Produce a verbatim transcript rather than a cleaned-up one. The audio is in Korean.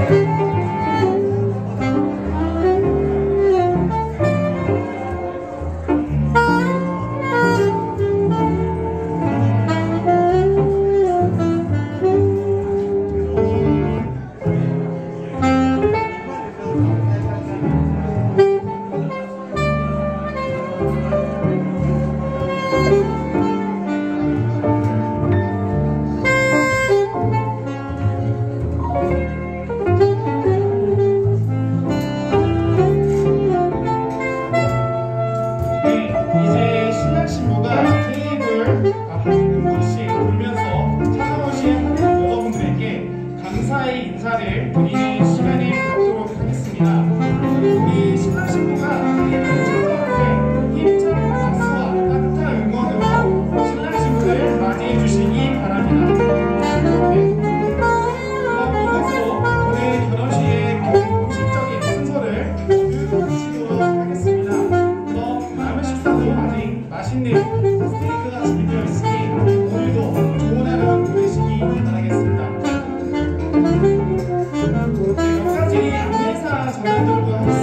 감사의 인사를 드리는 시간을 갖도록 하겠습니다. 우리 신랑 신부가 테이블을 찾아올 때 힘찬 박수와 따뜻한 응원으로 신랑 신부를 맞이해 주시기 바랍니다. 네. 그럼 이것으로 오늘 결혼식의 공식적인 순서를 마치도록 하겠습니다. 그럼 남은 식사도 아직 맛있는 스테이크가 준비되어 있으니 오늘도 좋은 하루 보내시기 바라겠습니다. 네, 몇 가지 안내사 전해드리도록 하겠습니다.